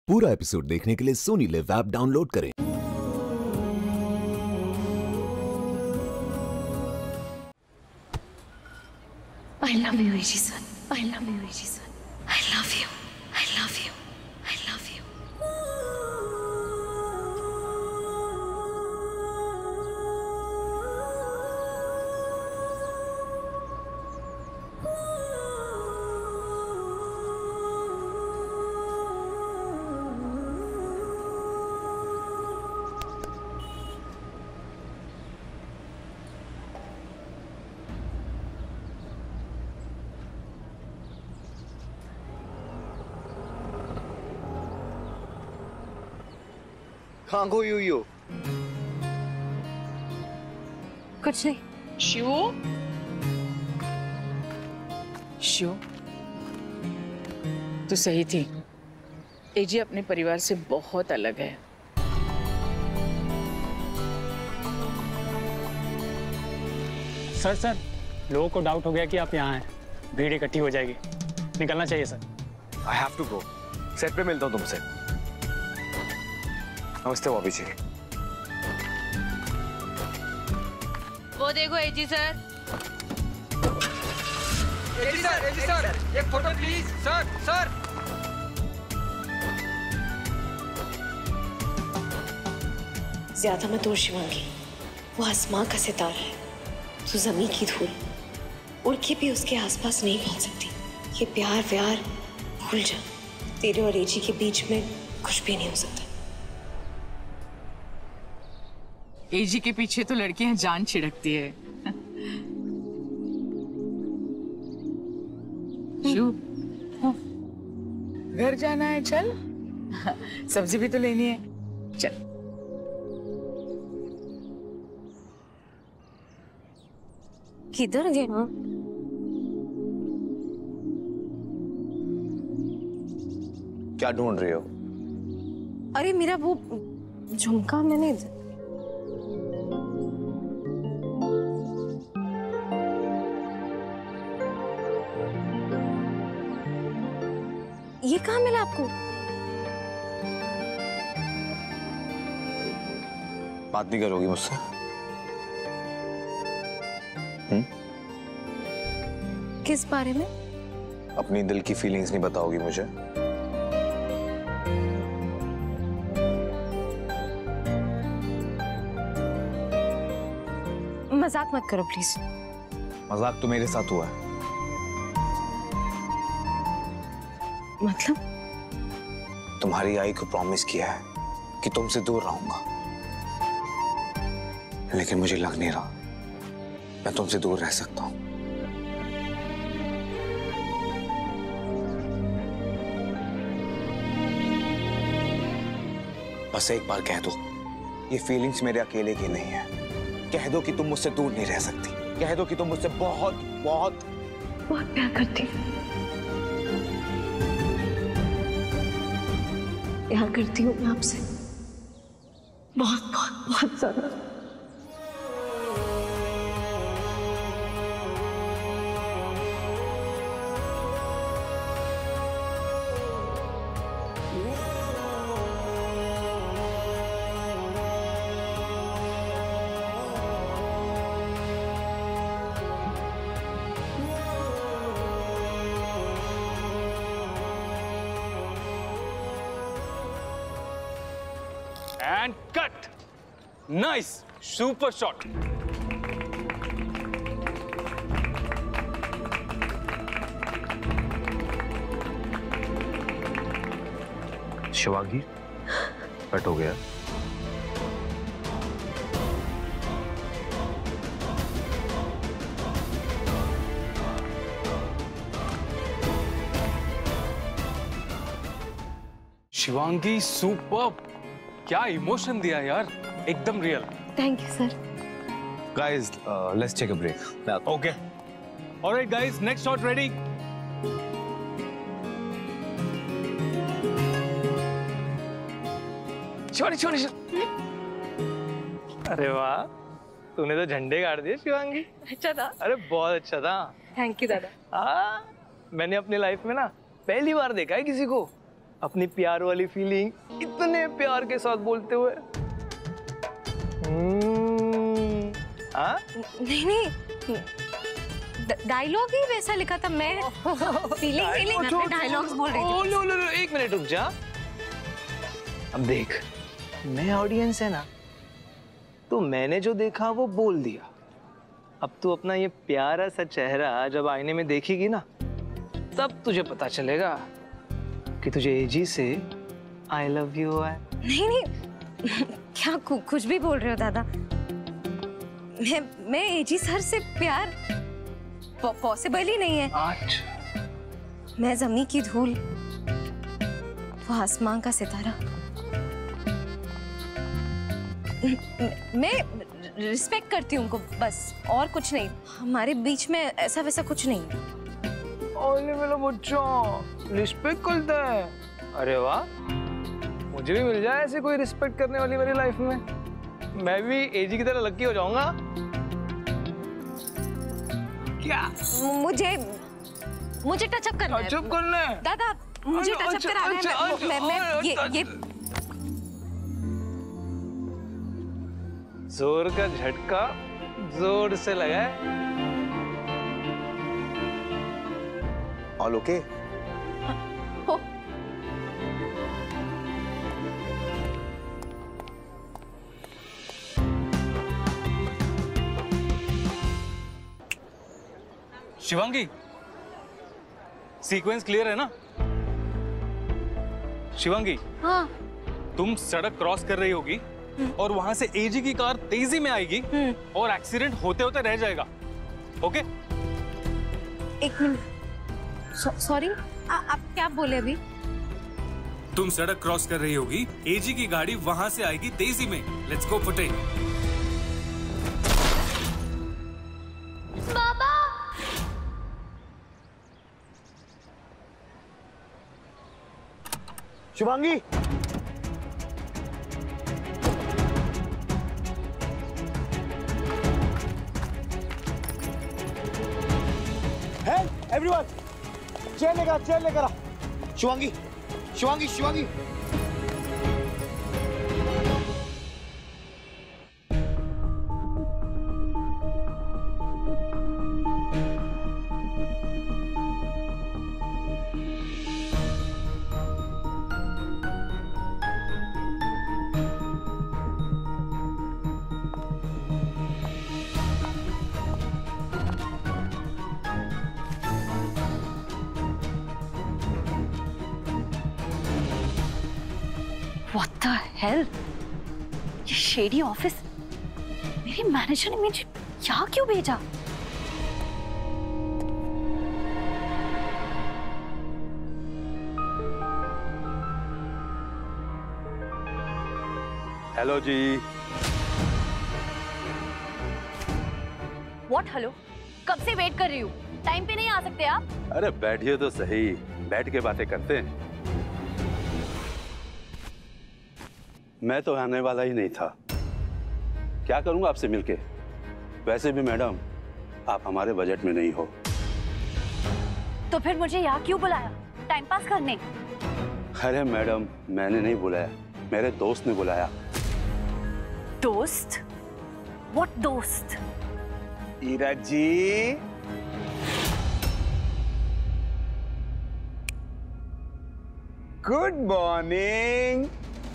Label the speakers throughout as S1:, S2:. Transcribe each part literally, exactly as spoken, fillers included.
S1: पूरा एपिसोड देखने के लिए सोनी लिव ऐप डाउनलोड करें।
S2: I love you, Eji sir. I love you, Eji sir. I love you. I love you. I love you.
S3: कहाँ गई हुई हो?
S2: कुछ नहीं।
S4: शिवू? शिव, तू सही थी। एजी अपने परिवार से बहुत अलग है।
S5: सर सर लोगों को डाउट हो गया कि आप यहाँ हैं। भीड़ इकट्ठी हो जाएगी, निकलना चाहिए sir.
S3: I have to go. Set पे मिलता हूँ तुमसे। नमस्ते अभिषेक।
S6: वो देखो AG sir.
S7: AG sir, AG sir, एक फोटो प्लीज। Sir, sir.
S2: ज्यादा मत उड़ शिवांगी, वो आसमां का सितारा है, तू जमीन की धूल, उड़ के भी उसके आसपास नहीं पहुंच सकती। ये प्यार व्यार भूल जा, तेरे और एजी के बीच में कुछ भी नहीं हो सकता।
S4: एजी के पीछे तो लड़कियां जान छिड़कती है। शिव, घर जाना है, चल। सब्जी भी तो लेनी है, चल।
S2: किधर गया?
S3: क्या ढूंढ रही हो?
S2: अरे मेरा वो झुमका मैंने ये कहाँ मिला आपको?
S3: बात नहीं करोगी मुझसे? हम्म?
S2: किस बारे में?
S3: अपनी दिल की फीलिंग्स नहीं बताओगी मुझे?
S2: मजाक मत करो प्लीज।
S3: मजाक तो मेरे साथ हुआ है।
S2: मतलब?
S3: तुम्हारी आई को प्रॉमिस किया है कि तुमसे दूर रहूंगा, लेकिन मुझे लग नहीं रहा मैं तुमसे दूर रह सकता हूं। बस एक बार कह दो, ये फीलिंग्स मेरे अकेले की नहीं है। कह दो कि तुम मुझसे दूर नहीं रह सकती। कह दो कि तुम मुझसे बहुत बहुत
S2: बहुत प्यार करती हो। प्यार करती हूँ मैं आपसे, बहुत बहुत बहुत ज्यादा।
S5: And cut. Nice, super shot.
S3: Shivangi, cut हो गया।
S5: शिवांगी सुपर्ब, क्या इमोशन दिया यार, एकदम real.
S2: Thank you sir.
S3: Guys, uh, let's take a break.
S5: Okay. All right, guys, next shot ready.
S7: छोड़ी छोड़ी। अरे वाह, तूने तो झंडे गाड़ दिए शिवांगी।
S2: अच्छा था।
S7: अरे बहुत अच्छा था।
S2: थैंक यू दादा।
S7: हाँ, मैंने अपनी लाइफ में ना पहली बार देखा है किसी को
S8: अपनी प्यार वाली फीलिंग इतने प्यार के साथ बोलते हुए। हाँ?
S2: नहीं नहीं, डायलॉग ही वैसा लिखा था, मैं फीलिंग फीलिंग मैं डायलॉग्स बोल रही थी।
S8: लो लो लो, एक मिनट रुक जा। अब देख, मैं ऑडियंस है ना, तो मैंने जो देखा वो बोल दिया। अब तू अपना ये प्यारा सा चेहरा जब आईने में देखेगी ना, तब तुझे पता चलेगा कि तुझे एजी से आई लव यू है।
S2: नहीं नहीं, क्या कुछ भी बोल रहे हो दादा। मैं मैं एजी सर से प्यार पॉसिबल ही नहीं है।
S8: अच्छा।
S2: मैं जमीन की धूल, वो आसमान का सितारा। मैं रिस्पेक्ट करती हूँ उनको, बस, और कुछ नहीं। हमारे बीच में ऐसा वैसा कुछ नहीं है।
S8: ओले मेरा बच्चा, रिस्पेक्ट करता है। अरे वाह, मुझे भी मिल जाए ऐसे कोई रिस्पेक्ट करने वाली मेरी लाइफ में, मैं भी एजी की तरह लकी हो जाऊंगा। क्या?
S2: मुझे मुझे टचअप करना है।
S8: टचअप करना है
S2: दादा, मुझे टचअप कराना है। मैं मैं ये ये
S8: जोर का झटका जोर से लगा है।
S3: All okay?
S2: हो।
S9: शिवांगी, सीक्वेंस क्लियर है ना? शिवांगी,
S2: हाँ।
S9: तुम सड़क क्रॉस कर रही होगी और वहां से एजी की कार तेजी में आएगी और एक्सीडेंट होते होते रह जाएगा। ओके?
S2: एक मिनट, सॉरी, आप क्या बोले अभी?
S9: तुम सड़क क्रॉस कर रही होगी, एजी की गाड़ी वहां से आएगी तेजी में। लेट्स गो फुटे।
S6: बाबा!
S3: शिवांगी, एवरीवन, चेयर लेकर चेयर लेकर आ। Shivangi, Shivangi, Shivangi.
S6: What the hell? ये शेडी ऑफिस, मेरे मैनेजर ने मुझे यहाँ क्यों भेजा?
S10: हेलो जी।
S6: What hello? कब से वेट कर रही हूँ, टाइम पे नहीं आ सकते आप?
S10: अरे बैठिए तो सही, बैठ के बातें करते हैं। मैं तो आने वाला ही नहीं था, क्या करूंगा आपसे मिलके। वैसे भी मैडम, आप हमारे बजट में नहीं हो।
S6: तो फिर मुझे यहाँ क्यों बुलाया, टाइम पास करने?
S10: अरे मैडम, मैंने नहीं बुलाया, मेरे दोस्त ने बुलाया।
S6: दोस्त? What दोस्त?
S3: Ira ji, good morning.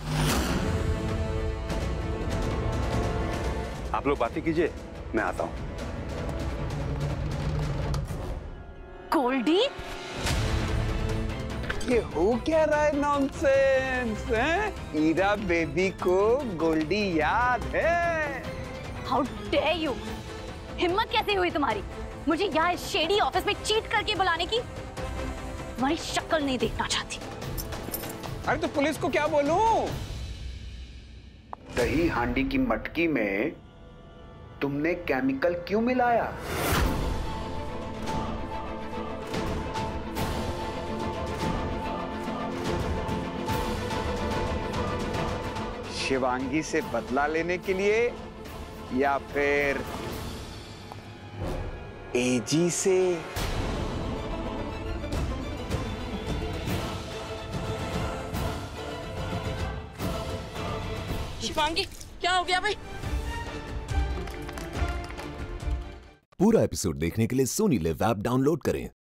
S10: आप लोग बातें कीजिए, मैं आता हूं।
S6: गोल्डी?
S3: ये हो क्या रहा है नॉनसेंस, हैं? ईरा बेबी को गोल्डी याद है?
S6: How dare you? हिम्मत कैसे हुई तुम्हारी मुझे यहाँ शेडी ऑफिस में चीट करके बुलाने की? तुम्हारी शक्ल नहीं देखना चाहती।
S3: अरे तो पुलिस को क्या बोलूं?
S11: दही हांडी की मटकी में तुमने केमिकल क्यों मिलाया?
S3: शिवांगी से बदला लेने के लिए या फिर एजी से?
S12: शिवांगी क्या हो गया भाई?
S1: पूरा एपिसोड देखने के लिए सोनी लिव ऐप डाउनलोड करें।